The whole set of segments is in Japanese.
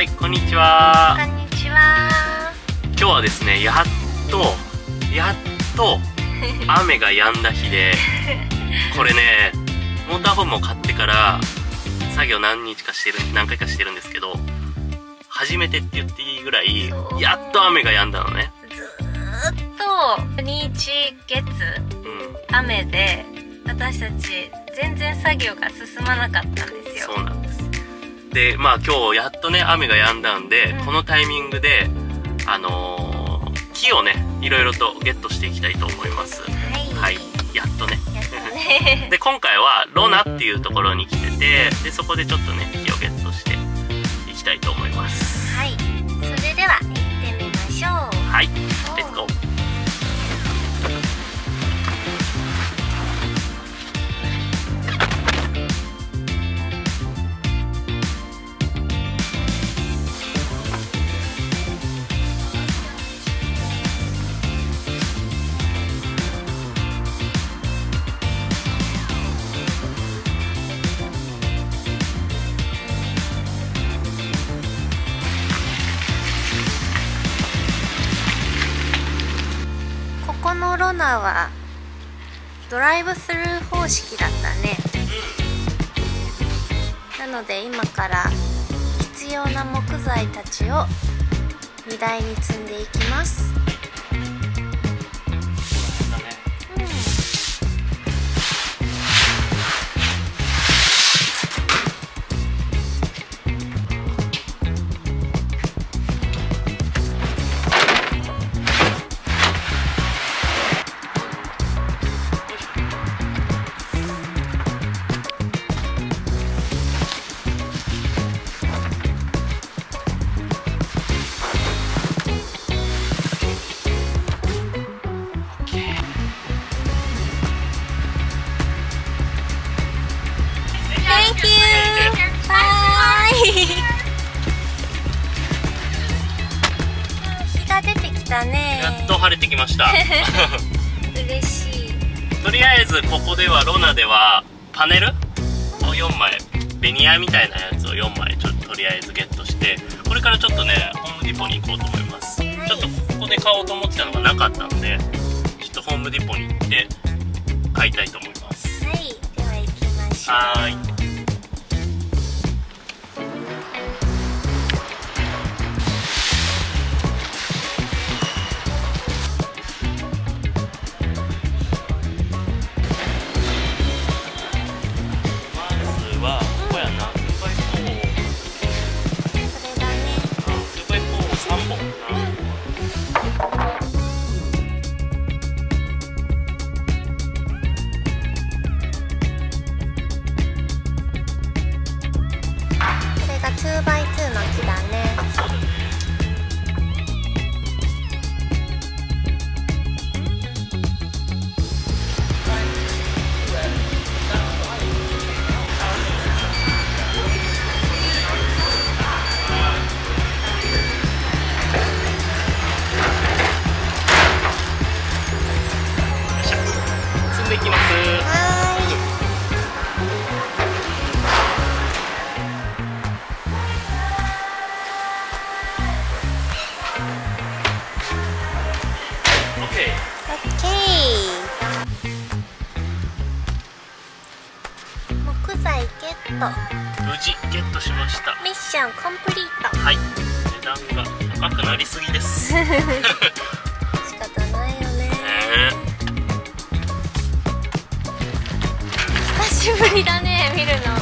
はい、こんにちは。 こんにちは。 今日はですね、やっと雨が止んだ日で、これね、モーターホームを買ってから作業何回かしてるんですけど、初めてって言っていいぐらいやっと雨が止んだのね。 ずーっと日月、雨で私たち全然作業が進まなかったんですよ。 そうなんです。で、まあ今日やっとね雨が止んだんで、このタイミングで木をねいろいろとゲットしていきたいと思います。はい、やっとね。で、今回はロナっていうところに来てて、でそこでちょっとね木をゲットしていきたいと思います。 はい、それでは行ってみましょう。 はい、レッツゴー。 ここのロナはドライブスルー方式だったね。なので今から必要な木材たちを荷台に積んでいきます。日が出てきたね。 やっと晴れてきました。 嬉しい。 とりあえずここではロナではパネルを4枚、ベニヤみたいなやつを4枚ちょっととりあえずゲットして、これからちょっとねホームディポに行こうと思います。ちょっとここで買おうと思ってたのがなかったので、ちょっとホームディポに行って買いたいと思います。 はい、では行きましょう。 はーい。 2x2 の木だね。 積んでいきます。 木材ゲット。 無事ゲットしました。 ミッションコンプリート。 はい。値段が高くなりすぎです。 仕方ないよね。久しぶりだね、見るの。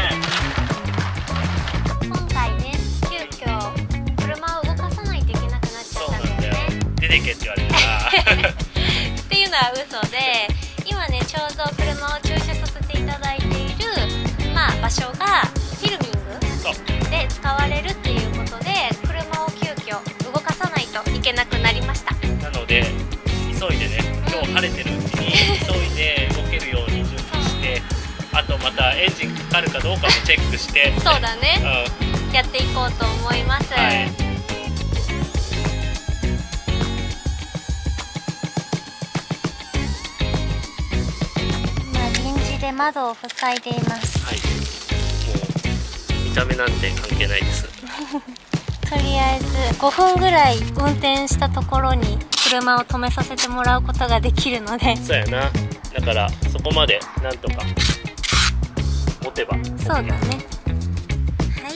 今回ね、急遽車を動かさないといけなくなっちゃったんだよね。 出てけって言われたら。 っていうのは嘘で、今ねちょうど車を駐車させていただいている、場所がフィルミングで使われるっていうことで、車を急遽動かさないといけなくなりました。 なので急いでね、今日晴れてるうちに急いで動けるように準備して、あとまたエンジンかかるかどうかもチェックして、 そうだね、やっていこうと思います。 はい。 今臨時で窓を塞いでいます。 はい。もう見見た目なんて関係ないです。 とりあえず5分ぐらい運転したところに車を止めさせてもらうことができるので、 そうやな。だからそこまでなんとか持てば。 そうだね。はい、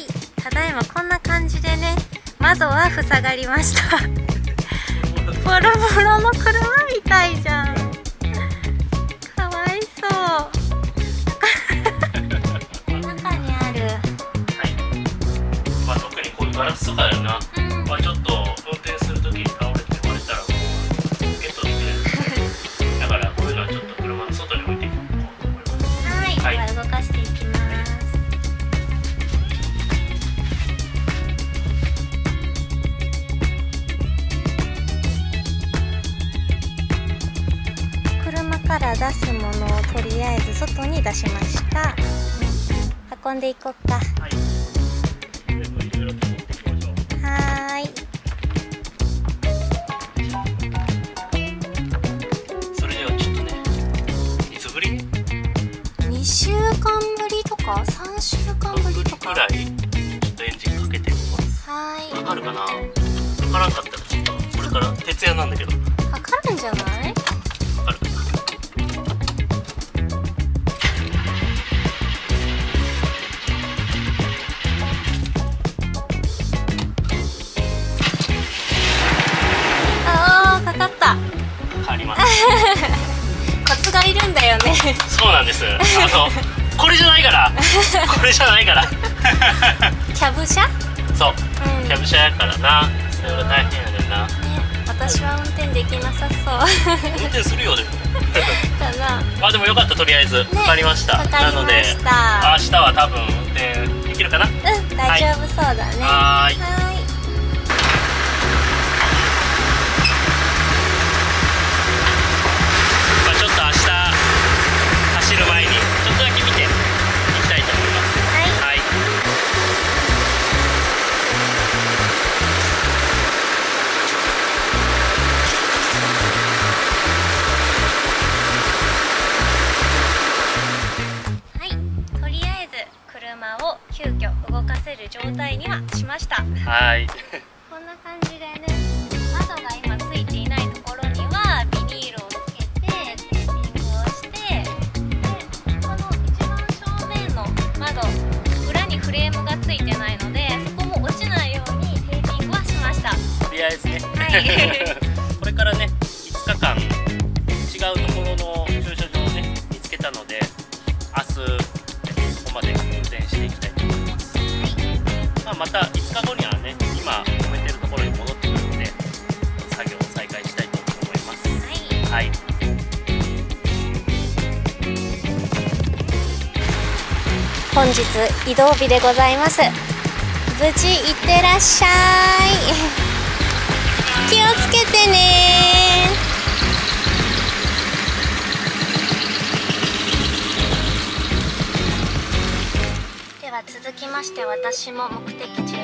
ただいまこんな感じでね、窓は塞がりました。ボロボロの車みたいじゃん。かわいそう。中にある、 まあ、特にこういうガラスとかだよな、まあ、ちょっと運転するときに倒れて割れたらもうゲットできるだからこういうのはちょっと車の外に置いていこうと思います。 はい、では動かしていきます。車から出すものをとりあえず外に出しました。運んでいこうか。 はい、全部いろいろと持っていきましょう。 はーい。 それではちょっとね、いつぶり 2週間ぶりとか3週間ぶりとかぐらいちょっとエンジンかけてみます。 はーい。 わかるかな。わからんかったらちょっとこれから徹夜なんだけど。 わかるんじゃない？ わかるかな。 かかった。 あります。 コツがいるんだよね。 そうなんです。これじゃないから。これじゃないから。 キャブ車？ そう、キャブ車やからな。それは大変やねんな。 私は運転できなさそう。 運転するよでも。 だな。 まあでもよかった、とりあえず分かりました。なので明日は多分運転できるかな。 大丈夫そうだね。 はーい。ちょっと明日走る前にちょっとだけ見ていきたいと思います。はい。 はい、とりあえず車を急遽動かせる状態にはしました。 はい。 こんな感じでね、窓が今ついていないところにはビニールをつけてテーピングをして、でこの一番正面の窓裏にフレームがついてないので、そこも落ちないようにテーピングはしました。 とりあえずね。 はい。 これからね、5日間違うところの駐車場をね見つけたので、明日ここまで運転していきたいと思います。まあ、また5日後にはね、今止めてるところに戻ってくるので作業を再開したいと思います。はい。 本日移動日でございます。無事いってらっしゃい。気をつけてね。では続きまして、私も目的地へ